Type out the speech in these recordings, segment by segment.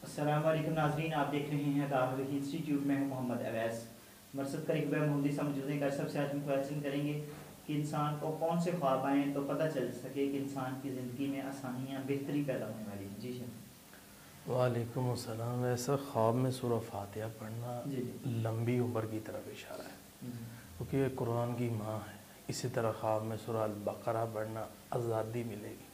السلام علیکم ناظرین، آپ دیکھ رہے ہیں دارالحدیث انسٹیٹیوٹ میں ہوں محمد اویس۔ مرصد قریب محمدی سے موجود ہے۔ سب سے آج ہم کویشچن کریں گے کہ انسان کو کون سے خواب آئیں تو پتہ چل سکے کہ انسان کی زندگی میں آسانیاں بہتری پیدا ہونے والی ہیں۔ جی شاہ۔ وعلیکم السلام۔ ایسا خواب میں سورہ فاتحہ پڑھنا لمبی عمر کی طرف اشارہ ہے، کیونکہ یہ قرآن کی ماں ہے۔ اسی طرح خواب میں سورہ البقرہ پڑھنا آزادی ملے گی۔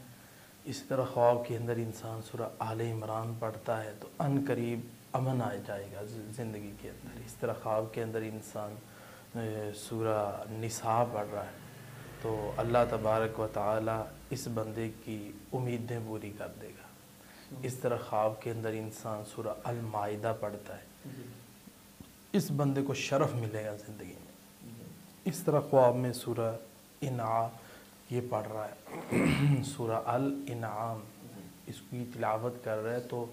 اسی طرح خواب کے اندر انسان سورہ آل عمران پڑھتا ہے تو ان قریب امن آ جائے گا زندگی کے اندر۔ اس طرح خواب کے اندر انسان سورہ نساء پڑھ رہا ہے تو اللہ تبارک و تعالی اس بندے کی امیدیں پوری کر دے گا۔ اس طرح خواب کے اندر انسان سورہ المائدہ پڑھتا ہے، اس بندے کو شرف ملے گا زندگی میں۔ اس طرح خواب میں سورہ انعام یہ پڑھ رہا ہے، سورہ الانعام، اس کی تلاوت کر رہا ہے تو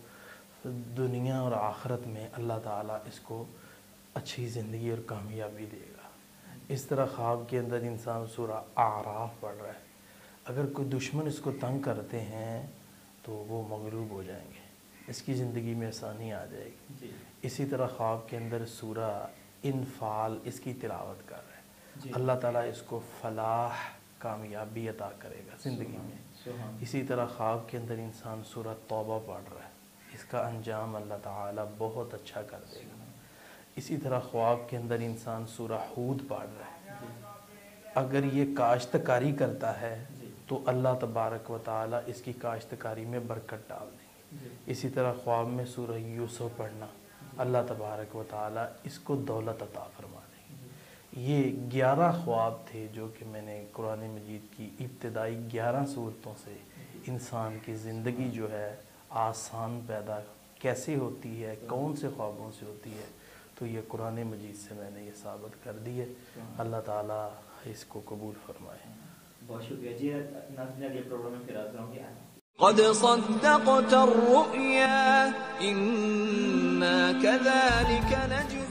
دنیا اور آخرت میں اللہ تعالیٰ اس کو اچھی زندگی اور کامیابی دے گا۔ اس طرح خواب کے اندر انسان سورہ اعراف پڑھ رہا ہے، اگر کوئی دشمن اس کو تنگ کرتے ہیں تو وہ مغلوب ہو جائیں گے، اس کی زندگی میں آسانی آ جائے گی۔ اسی طرح خواب کے اندر سورہ انفال اس کی تلاوت کر رہا ہے، اللہ تعالیٰ اس کو فلاح کامیابی عطا کرے گا زندگی میں۔ اسی طرح خواب کے اندر انسان سورہ توبہ پڑھ رہا ہے، اس کا انجام اللہ تعالیٰ بہت اچھا کر دے گا۔ اسی طرح خواب کے اندر انسان سورہ ہود پڑھ رہا ہے، اگر یہ کاشتکاری کرتا ہے تو اللہ تبارک و تعالیٰ اس کی کاشتکاری میں برکت ڈال دیں گے۔ اسی طرح خواب میں سورہ یوسف پڑھنا، اللہ تبارک و تعالیٰ اس کو دولت عطا فرما دیں گے۔ یہ 11 خواب تھے جو کہ میں نے قرآن مجید کی ابتدائی 11 صورتوں سے انسان کی زندگی جو ہے آسان پیدا کیسے ہوتی ہے، کون سے خوابوں سے ہوتی ہے، تو یہ قرآن مجید سے میں نے یہ ثابت کر دی ہے۔ اللہ تعالیٰ اس کو قبول فرمائے۔ بہت شکریہ جی۔ ناظرین اگلے پروگرام میں پھر حاضر ہوں گے۔ قد صدقت الرؤيا إنا كذلك نجزي